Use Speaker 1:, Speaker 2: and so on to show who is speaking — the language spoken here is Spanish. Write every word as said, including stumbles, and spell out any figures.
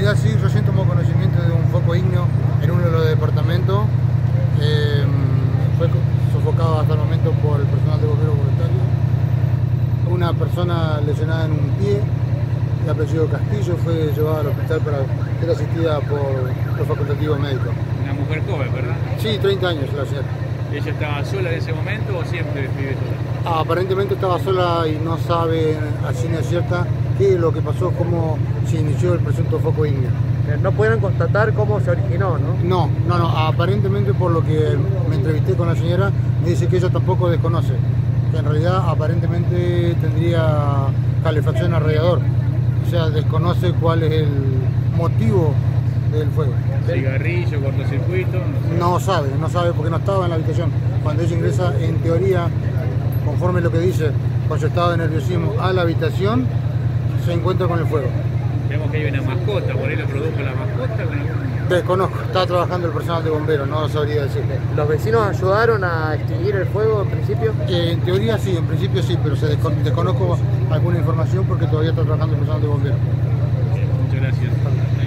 Speaker 1: realidad sí, recién tomó conocimiento de un foco ígneo en uno de los departamentos. Eh, fue sofocado hasta el momento por el personal de bomberos voluntarios. Una persona lesionada en un pie, de apellido Castillo, fue llevada al hospital para ser asistida por los facultativos médicos.
Speaker 2: Una mujer joven, ¿verdad?
Speaker 1: Sí, treinta años la señora.
Speaker 2: ¿Ella estaba sola en ese momento o siempre vive sola?
Speaker 1: Aparentemente estaba sola y no sabe a ciencia cierta qué es lo que pasó, cómo se inició el presunto foco ígneo.
Speaker 3: No pudieron constatar cómo se originó, ¿no?
Speaker 1: No, no, no, aparentemente por lo que me entrevisté con la señora, me dice que ella tampoco desconoce, que en realidad aparentemente tendría calefacción al radiador, o sea, desconoce cuál es el motivo del fuego.
Speaker 2: Cigarrillo, cortocircuito, no sé.
Speaker 1: No sabe, no sabe porque no estaba en la habitación. Cuando ella ingresa, en teoría, conforme lo que dice, con su estado de nerviosismo, a la habitación, se encuentra con el fuego.
Speaker 2: Vemos que hay una mascota, por ahí lo produjo la mascota.
Speaker 1: Desconozco, está trabajando el personal de bomberos, no sabría decirle.
Speaker 3: ¿Los vecinos ayudaron a extinguir el fuego en principio?
Speaker 1: Eh, en teoría sí, en principio sí, pero se descon desconozco alguna información porque todavía está trabajando el personal de bomberos.
Speaker 2: Muchas gracias.